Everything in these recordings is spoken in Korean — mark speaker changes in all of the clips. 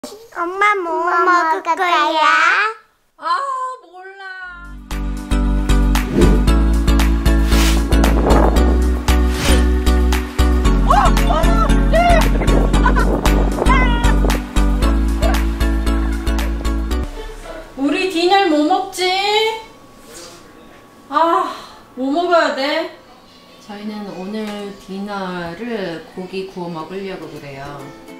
Speaker 1: 엄마 뭐 먹을 거야?
Speaker 2: 아, 몰라. 우리 디너 뭐 먹지? 아, 뭐 먹어야 돼? 저희는 오늘 디너를 고기 구워 먹으려고 그래요.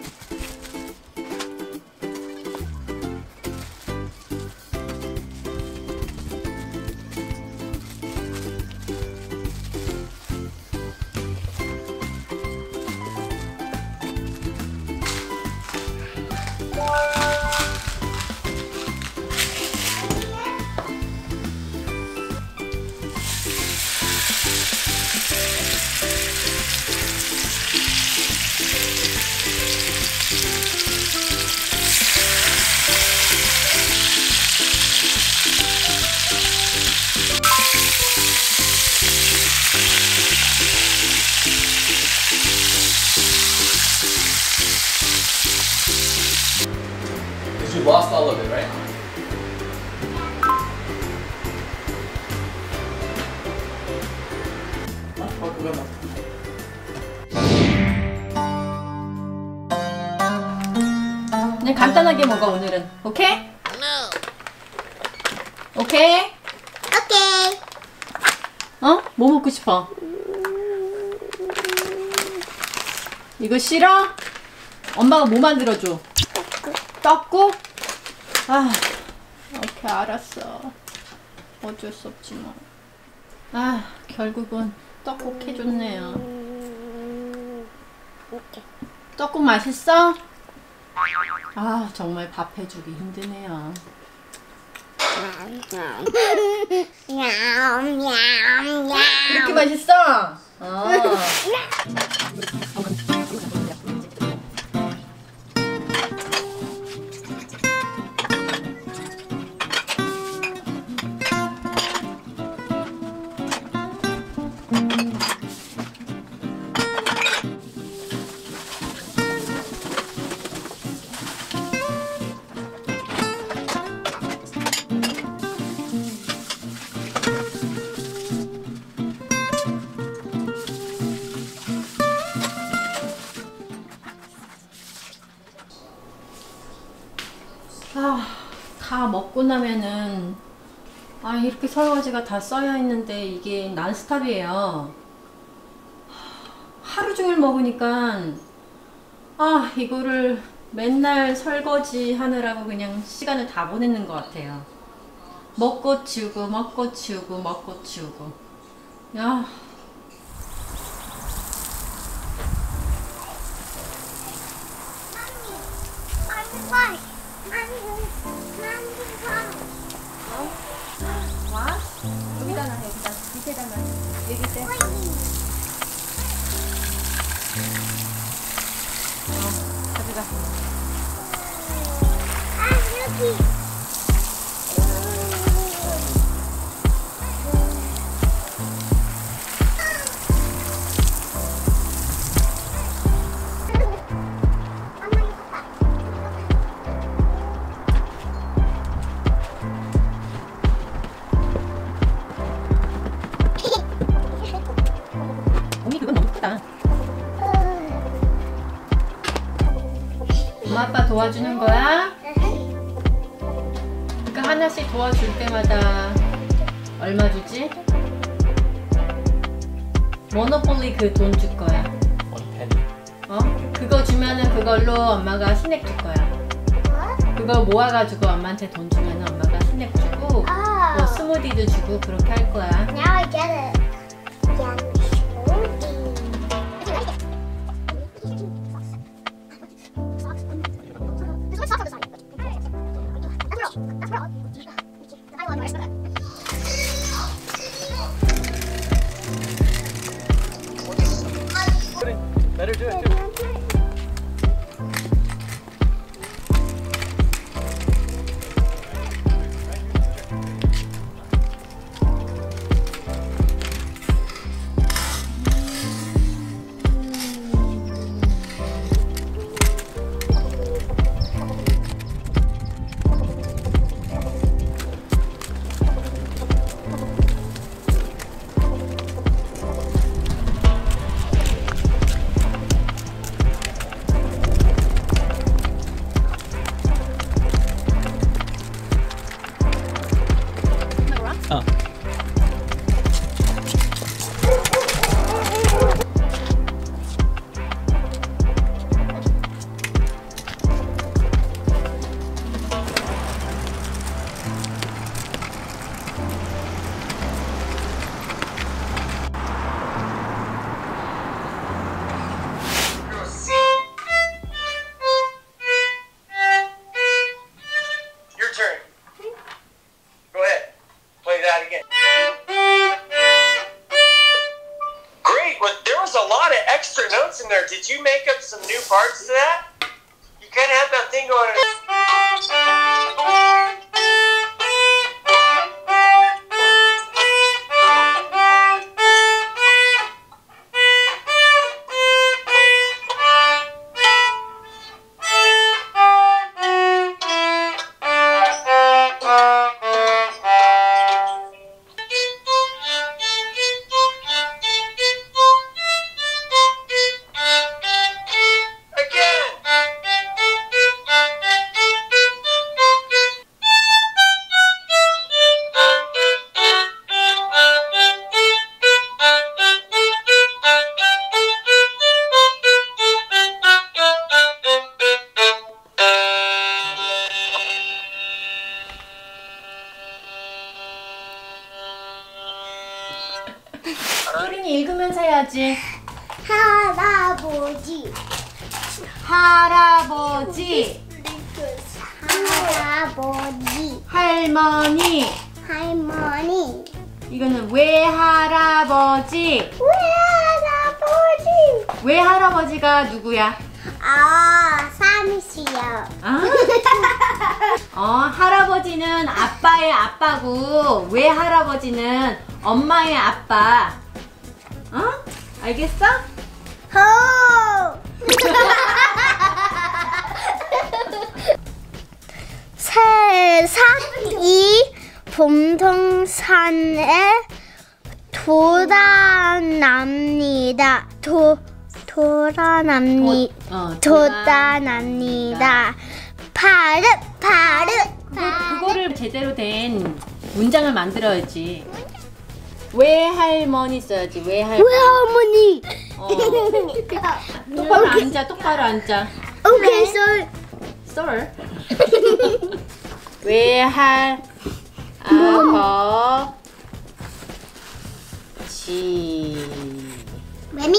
Speaker 3: You lost all of it, right?
Speaker 2: 그냥 간단하게 먹어 오늘은. 오케이? 오케이?
Speaker 1: 오케이.
Speaker 2: 어? 뭐 먹고 싶어? 이거 싫어? 엄마가 뭐 만들어줘? 떡국? 아, 오케이, 알았어. 어쩔 수 없지 뭐. 아, 결국은 떡국 해줬네요. 떡국 맛있어? 아, 정말 밥 해주기 힘드네요. 그렇게 맛있어? 아, 다 먹고 나면은 이렇게 설거지가 다 쌓여 있는데 이게 난스탑이에요. 하루 종일 먹으니까 이거를 맨날 설거지 하느라고 그냥 시간을 다 보내는 것 같아요. 먹고 치우고 먹고 치우고 먹고 치우고. 야. 와? 여기다 놔, 여기다. 밑에다 놔. 여기 때. 가져가.
Speaker 1: 여기.
Speaker 2: 언니 그건 너무 크다. 엄마 아빠 도와주는 거야? 그러니까 하나씩 도와줄 때마다 얼마 주지? 모노폴리 그 돈 줄 거야.
Speaker 3: One penny.
Speaker 2: 그거 주면은 그걸로 엄마가 스낵 줄 거야. 그거 모아가지고 엄마한테 돈 주면은 엄마가 스낵 주고 뭐 스무디도 주고 그렇게 할 거야.
Speaker 1: Now I get it.
Speaker 3: Better do it too.
Speaker 4: there. Did you make up some new parts to that? You kind of have that thing going.
Speaker 2: 소린이 읽으면서 해야지.
Speaker 1: 할아버지.
Speaker 2: 할아버지,
Speaker 1: 할아버지.
Speaker 2: 할머니.
Speaker 1: 할머니.
Speaker 2: 이거는 외할아버지.
Speaker 1: 할아버지.
Speaker 2: 외할아버지가 누구야?
Speaker 1: 삼시요.
Speaker 2: 할아버지는 아빠의 아빠고 외할아버지는 엄마의 아빠. 알겠어?
Speaker 1: 호. 세상이 봄동산에 돌아납니다. 돌아납니다. 파릇.
Speaker 2: 그거를 제대로 된 문장을 만들어야지. 외할머니 써야지. 외할머니.
Speaker 1: 할머니.
Speaker 2: 똑바로 앉아. 똑바로 앉아.
Speaker 1: 오케이,
Speaker 2: 썰. 외할아버지.
Speaker 1: 매미.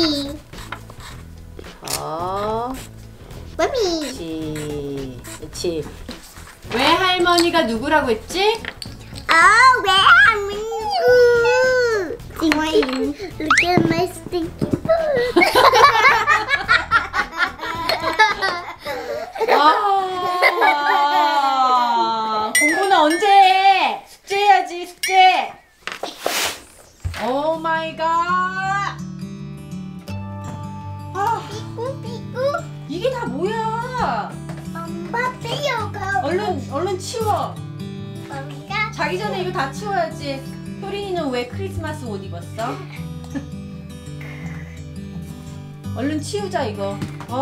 Speaker 2: 그렇지. 외할머니가 누구라고 했지?
Speaker 1: 외할머니. Look at my stinky foot.
Speaker 2: 공부는 언제 해? 숙제 해야지, 숙제. 오 마이 갓.
Speaker 1: 삐꾸.
Speaker 2: 이게 다 뭐야?
Speaker 1: 엄마 빼요가.
Speaker 2: 얼른 치워.
Speaker 1: 엄마.
Speaker 2: 자기 전에 이거 다 치워야지. 효린이는 왜 크리스마스 옷 입었어? 얼른 치우자 이거.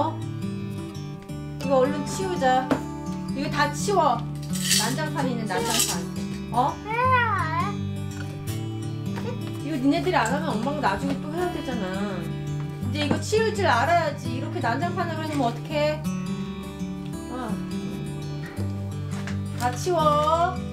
Speaker 2: 이거 얼른 치우자. 이거 다 치워. 난장판 있는 난장판. 이거 니네들이 안 하면 엄마가 나중에 또 해야 되잖아. 이제 이거 치울 줄 알아야지. 이렇게 난장판으로 해놓으면 어떡해? 다 치워.